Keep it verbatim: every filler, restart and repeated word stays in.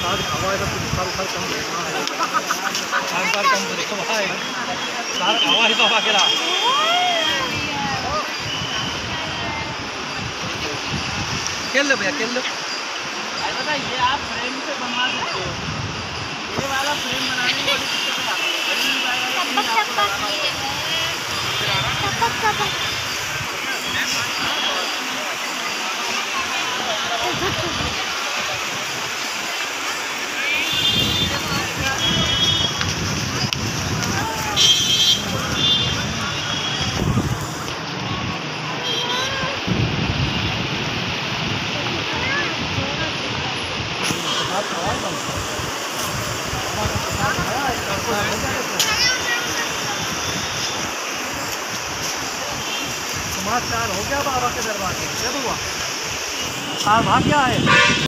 साल हवा है तो साल साल कम साल साल कम देखो भाई साल हवा ही तो हवा के रहा खेल लो भैया खेल लो। दादा ये आप फ्रेम से बनवा सकते हो, ये वाला फ्रेम बनाने में बड़ी दिक्कत आती है। समाचार हो गया बाबा के दरबार में, जब हुआ आप भाग गया है।